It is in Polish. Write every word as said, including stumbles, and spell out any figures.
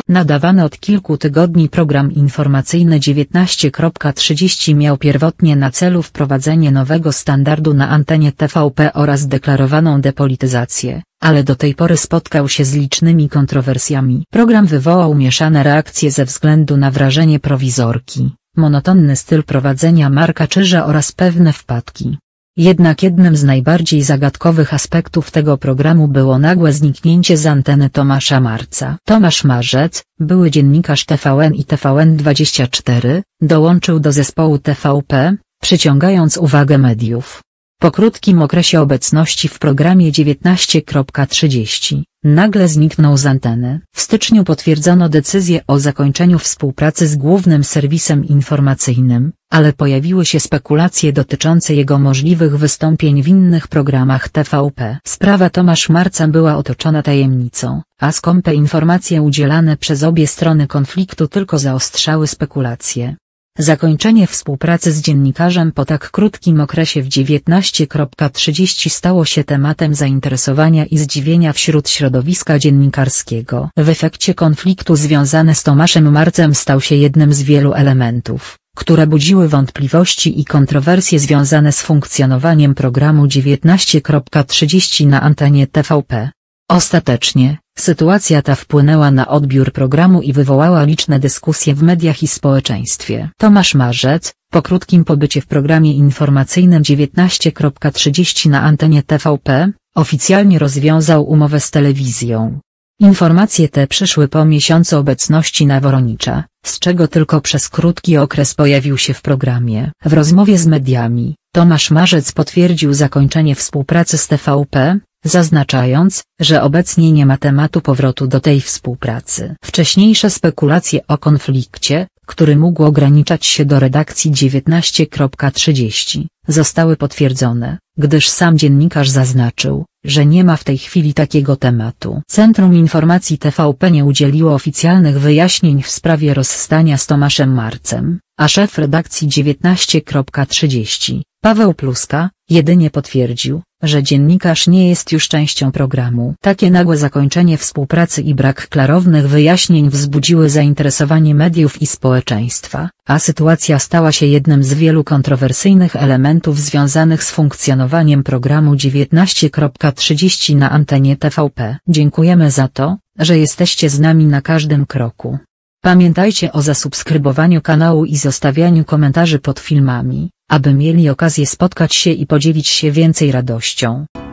Nadawany od kilku tygodni program informacyjny dziewiętnaście trzydzieści miał pierwotnie na celu wprowadzenie nowego standardu na antenie T V P oraz deklarowaną depolityzację, ale do tej pory spotkał się z licznymi kontrowersjami. Program wywołał mieszane reakcje ze względu na wrażenie prowizorki, monotonny styl prowadzenia Marka Czyża oraz pewne wpadki. Jednak jednym z najbardziej zagadkowych aspektów tego programu było nagłe zniknięcie z anteny Tomasza Marca. Tomasz Marzec, były dziennikarz T V N i T V N dwadzieścia cztery, dołączył do zespołu T V P, przyciągając uwagę mediów. Po krótkim okresie obecności w programie dziewiętnaście trzydzieści, nagle zniknął z anteny. W styczniu potwierdzono decyzję o zakończeniu współpracy z głównym serwisem informacyjnym, ale pojawiły się spekulacje dotyczące jego możliwych wystąpień w innych programach T V P. Sprawa Tomasz Marca była otoczona tajemnicą, a skąpe informacje udzielane przez obie strony konfliktu tylko zaostrzały spekulacje. Zakończenie współpracy z dziennikarzem po tak krótkim okresie w dziewiętnaście trzydzieści stało się tematem zainteresowania i zdziwienia wśród środowiska dziennikarskiego. W efekcie konfliktu związany z Tomaszem Marcem stał się jednym z wielu elementów, które budziły wątpliwości i kontrowersje związane z funkcjonowaniem programu dziewiętnaście trzydzieści na antenie T V P. Ostatecznie, sytuacja ta wpłynęła na odbiór programu i wywołała liczne dyskusje w mediach i społeczeństwie. Tomasz Marzec, po krótkim pobycie w programie informacyjnym dziewiętnaście trzydzieści na antenie T V P, oficjalnie rozwiązał umowę z telewizją. Informacje te przyszły po miesiącu obecności na Woronicza, z czego tylko przez krótki okres pojawił się w programie. W rozmowie z mediami, Tomasz Marzec potwierdził zakończenie współpracy z T V P, zaznaczając, że obecnie nie ma tematu powrotu do tej współpracy. Wcześniejsze spekulacje o konflikcie, który mógł ograniczać się do redakcji dziewiętnaście trzydzieści, zostały potwierdzone, gdyż sam dziennikarz zaznaczył, że nie ma w tej chwili takiego tematu. Centrum Informacji T V P nie udzieliło oficjalnych wyjaśnień w sprawie rozstania z Tomaszem Marcem, a szef redakcji dziewiętnaście trzydzieści, Paweł Pluska, jedynie potwierdził, że dziennikarz nie jest już częścią programu. Takie nagłe zakończenie współpracy i brak klarownych wyjaśnień wzbudziły zainteresowanie mediów i społeczeństwa, a sytuacja stała się jednym z wielu kontrowersyjnych elementów związanych z funkcjonowaniem programu dziewiętnaście trzydzieści na antenie T V P. Dziękujemy za to, że jesteście z nami na każdym kroku. Pamiętajcie o zasubskrybowaniu kanału i zostawianiu komentarzy pod filmami, aby mieli okazję spotkać się i podzielić się więcej radością.